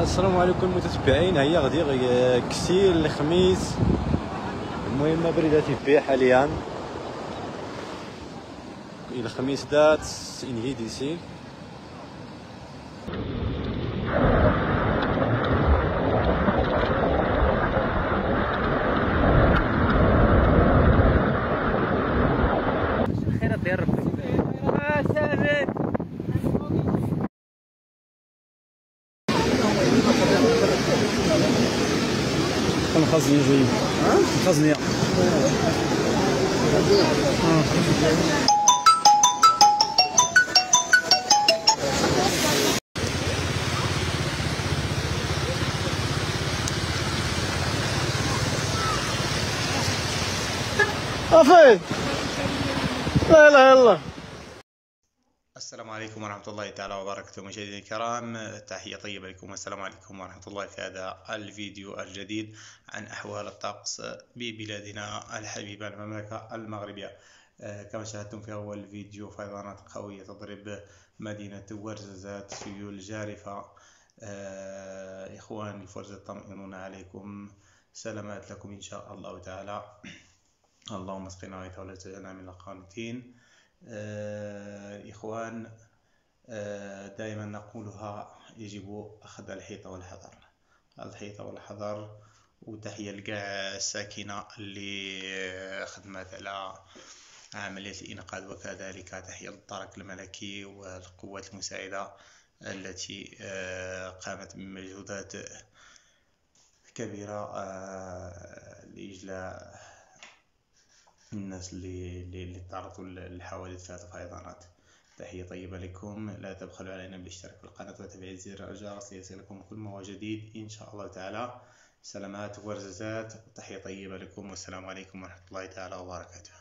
السلام عليكم المتتبعين. هيا غادي كسيل الخميس. المهم بريدة تبيع حاليا الخميس دات انهي ديسي. خير دير الخزنية جايين الخزنية افيد. لا لا يلا. السلام عليكم ورحمة الله تعالى وبركاته. مشاهدينا الكرام، تحية طيبة لكم والسلام عليكم ورحمة الله في هذا الفيديو الجديد عن أحوال الطقس ببلادنا الحبيبة المملكة المغربية. كما شاهدتم في أول فيديو، فيضانات قوية تضرب مدينة ورزازات، سيول جارفة. إخوان الفرج يطمئنون عليكم، سلامات لكم إن شاء الله تعالى. اللهم اسقنا غيثا ولا تجعلنا من القانطين. إخوان، دائما نقولها، يجب أخذ الحيطة والحذر، الحيطة والحذر. وتحية لكاع الساكنة اللي خدمت على عملية الإنقاذ، وكذلك تحية للدرك الملكي والقوات المساعدة التي قامت بمجهودات كبيرة لإجلاء الناس اللي تعرضوا للحوادث في هذه الفيضانات. تحية طيبة لكم، لا تبخلوا علينا بالاشتراك في القناة وتفعيل زر الجرس ليصلكم كل ما هو جديد إن شاء الله تعالى. سلامات ورزازات، تحية طيبة لكم والسلام عليكم ورحمة الله تعالى وبركاته.